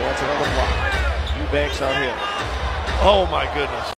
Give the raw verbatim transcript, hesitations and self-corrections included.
That's another block. Eubanks on him. Oh, my goodness.